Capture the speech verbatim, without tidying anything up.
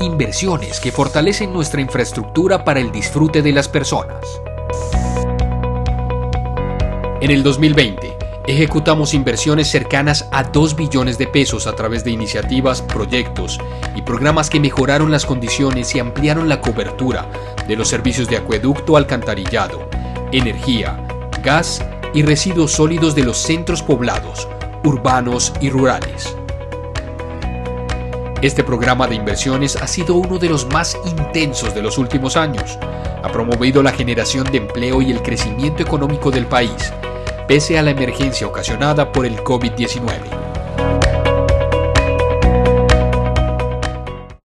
inversiones que fortalecen nuestra infraestructura para el disfrute de las personas. En el dos mil veinte, ejecutamos inversiones cercanas a dos billones de pesos a través de iniciativas, proyectos y programas que mejoraron las condiciones y ampliaron la cobertura de los servicios de acueducto, alcantarillado, energía, gas y residuos sólidos de los centros poblados, urbanos y rurales. Este programa de inversiones ha sido uno de los más intensos de los últimos años. Ha promovido la generación de empleo y el crecimiento económico del país, pese a la emergencia ocasionada por el COVID diecinueve.